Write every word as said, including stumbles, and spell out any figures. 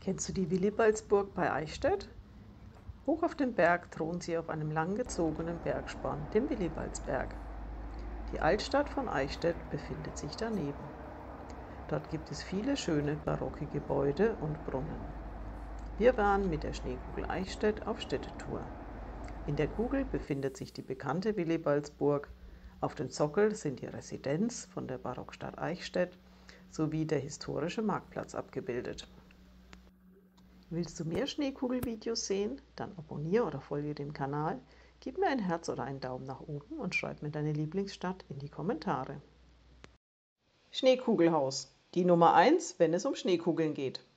Kennst du die Willibaldsburg bei Eichstätt? Hoch auf dem Berg thront sie auf einem langgezogenen Bergsporn, dem Willibaldsberg. Die Altstadt von Eichstätt befindet sich daneben. Dort gibt es viele schöne barocke Gebäude und Brunnen. Wir waren mit der Schneekugel Eichstätt auf Städtetour. In der Kugel befindet sich die bekannte Willibaldsburg. Auf dem Sockel sind die Residenz von der Barockstadt Eichstätt sowie der historische Marktplatz abgebildet. Willst du mehr Schneekugelvideos sehen? Dann abonniere oder folge dem Kanal, gib mir ein Herz oder einen Daumen nach oben und schreib mir deine Lieblingsstadt in die Kommentare. Schneekugelhaus, die Nummer eins, wenn es um Schneekugeln geht.